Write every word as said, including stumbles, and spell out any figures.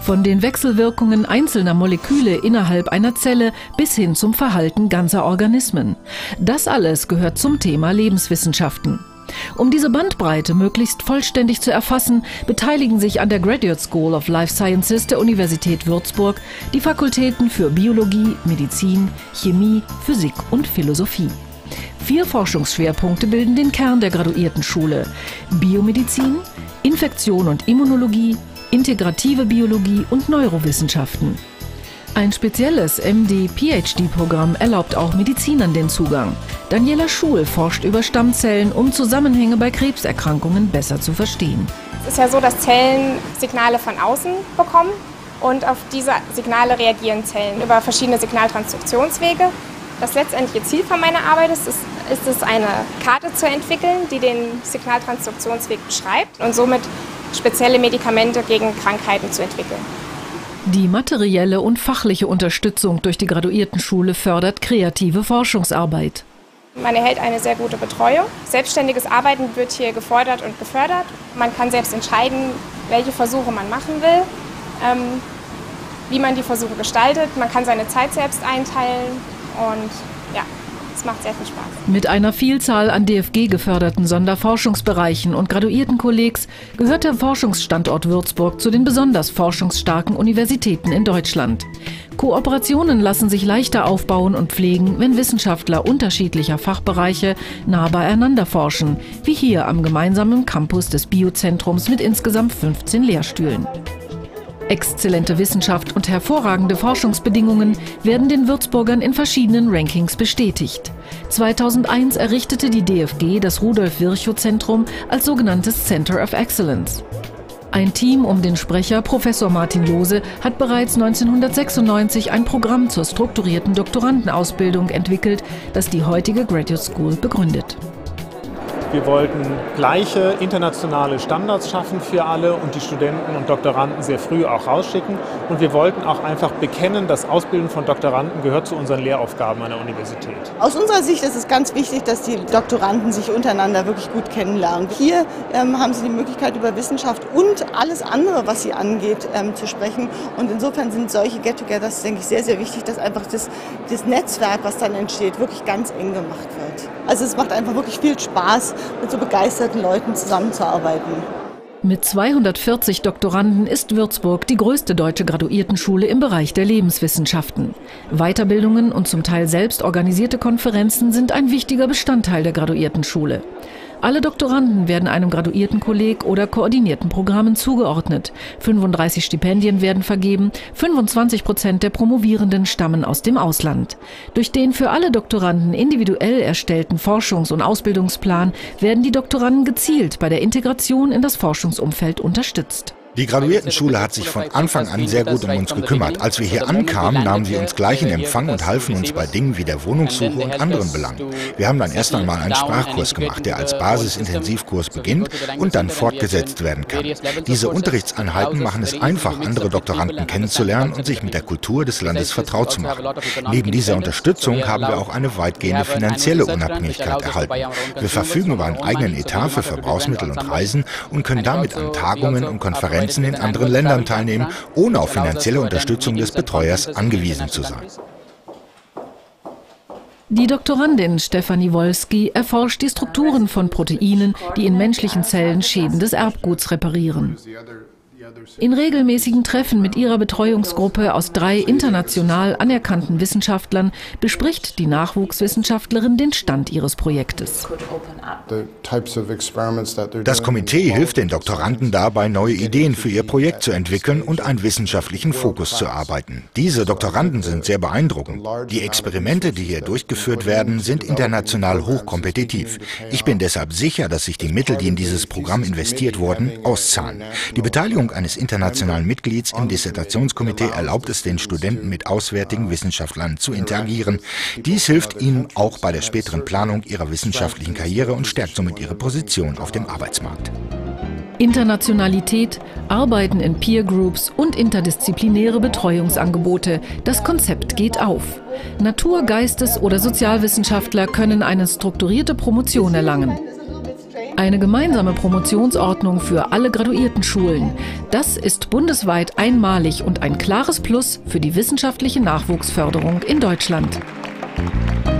Von den Wechselwirkungen einzelner Moleküle innerhalb einer Zelle bis hin zum Verhalten ganzer Organismen. Das alles gehört zum Thema Lebenswissenschaften. Um diese Bandbreite möglichst vollständig zu erfassen, beteiligen sich an der Graduate School of Life Sciences der Universität Würzburg die Fakultäten für Biologie, Medizin, Chemie, Physik und Philosophie. Vier Forschungsschwerpunkte bilden den Kern der Graduiertenschule: Biomedizin, Infektion und Immunologie, Integrative Biologie und Neurowissenschaften. Ein spezielles M D-P H D-Programm erlaubt auch Medizinern den Zugang. Daniela Schul forscht über Stammzellen, um Zusammenhänge bei Krebserkrankungen besser zu verstehen. Es ist ja so, dass Zellen Signale von außen bekommen und auf diese Signale reagieren Zellen über verschiedene Signaltransduktionswege. Das letztendliche Ziel von meiner Arbeit ist es, ist es, eine Karte zu entwickeln, die den Signaltransduktionsweg beschreibt und somit spezielle Medikamente gegen Krankheiten zu entwickeln. Die materielle und fachliche Unterstützung durch die Graduiertenschule fördert kreative Forschungsarbeit. Man erhält eine sehr gute Betreuung. Selbstständiges Arbeiten wird hier gefordert und gefördert. Man kann selbst entscheiden, welche Versuche man machen will, ähm, wie man die Versuche gestaltet. Man kann seine Zeit selbst einteilen und ja, es macht sehr viel Spaß. Mit einer Vielzahl an D F G-geförderten Sonderforschungsbereichen und Graduiertenkollegs gehört der Forschungsstandort Würzburg zu den besonders forschungsstarken Universitäten in Deutschland. Kooperationen lassen sich leichter aufbauen und pflegen, wenn Wissenschaftler unterschiedlicher Fachbereiche nah beieinander forschen, wie hier am gemeinsamen Campus des Biozentrums mit insgesamt fünfzehn Lehrstühlen. Exzellente Wissenschaft und hervorragende Forschungsbedingungen werden den Würzburgern in verschiedenen Rankings bestätigt. zweitausendeins errichtete die D F G das Rudolf-Virchow-Zentrum als sogenanntes Center of Excellence. Ein Team um den Sprecher Professor Martin Lohse hat bereits neunzehnhundertsechsundneunzig ein Programm zur strukturierten Doktorandenausbildung entwickelt, das die heutige Graduate School begründet. Wir wollten gleiche internationale Standards schaffen für alle und die Studenten und Doktoranden sehr früh auch rausschicken. Und wir wollten auch einfach bekennen, das Ausbilden von Doktoranden gehört zu unseren Lehraufgaben an der Universität. Aus unserer Sicht ist es ganz wichtig, dass die Doktoranden sich untereinander wirklich gut kennenlernen. Hier ähm, haben sie die Möglichkeit, über Wissenschaft und alles andere, was sie angeht, ähm, zu sprechen. Und insofern sind solche Get-togethers, denke ich, sehr, sehr wichtig, dass einfach das, das Netzwerk, was dann entsteht, wirklich ganz eng gemacht wird. Also es macht einfach wirklich viel Spaß, mit so begeisterten Leuten zusammenzuarbeiten. Mit zweihundertvierzig Doktoranden ist Würzburg die größte deutsche Graduiertenschule im Bereich der Lebenswissenschaften. Weiterbildungen und zum Teil selbst organisierte Konferenzen sind ein wichtiger Bestandteil der Graduiertenschule. Alle Doktoranden werden einem Graduiertenkolleg oder koordinierten Programmen zugeordnet. fünfunddreißig Stipendien werden vergeben, fünfundzwanzig Prozent der Promovierenden stammen aus dem Ausland. Durch den für alle Doktoranden individuell erstellten Forschungs- und Ausbildungsplan werden die Doktoranden gezielt bei der Integration in das Forschungsumfeld unterstützt. Die Graduiertenschule hat sich von Anfang an sehr gut um uns gekümmert. Als wir hier ankamen, nahmen sie uns gleich in Empfang und halfen uns bei Dingen wie der Wohnungssuche und anderen Belangen. Wir haben dann erst einmal einen Sprachkurs gemacht, der als Basisintensivkurs beginnt und dann fortgesetzt werden kann. Diese Unterrichtseinheiten machen es einfach, andere Doktoranden kennenzulernen und sich mit der Kultur des Landes vertraut zu machen. Neben dieser Unterstützung haben wir auch eine weitgehende finanzielle Unabhängigkeit erhalten. Wir verfügen über einen eigenen Etat für Verbrauchsmittel und Reisen und können damit an Tagungen und Konferenzen in anderen Ländern teilnehmen, ohne auf finanzielle Unterstützung des Betreuers angewiesen zu sein. Die Doktorandin Stefanie Wolski erforscht die Strukturen von Proteinen, die in menschlichen Zellen Schäden des Erbguts reparieren. In regelmäßigen Treffen mit ihrer Betreuungsgruppe aus drei international anerkannten Wissenschaftlern bespricht die Nachwuchswissenschaftlerin den Stand ihres Projektes. Das Komitee hilft den Doktoranden dabei, neue Ideen für ihr Projekt zu entwickeln und einen wissenschaftlichen Fokus zu erarbeiten. Diese Doktoranden sind sehr beeindruckend. Die Experimente, die hier durchgeführt werden, sind international hochkompetitiv. Ich bin deshalb sicher, dass sich die Mittel, die in dieses Programm investiert wurden, auszahlen. Die Beteiligung eines internationalen Mitglieds im Dissertationskomitee erlaubt es den Studenten, mit auswärtigen Wissenschaftlern zu interagieren. Dies hilft ihnen auch bei der späteren Planung ihrer wissenschaftlichen Karriere und stärkt somit ihre Position auf dem Arbeitsmarkt. Internationalität, Arbeiten in Peer Groups und interdisziplinäre Betreuungsangebote. Das Konzept geht auf. Natur-, Geistes- oder Sozialwissenschaftler können eine strukturierte Promotion erlangen. Eine gemeinsame Promotionsordnung für alle graduierten Schulen. Das ist bundesweit einmalig und ein klares Plus für die wissenschaftliche Nachwuchsförderung in Deutschland.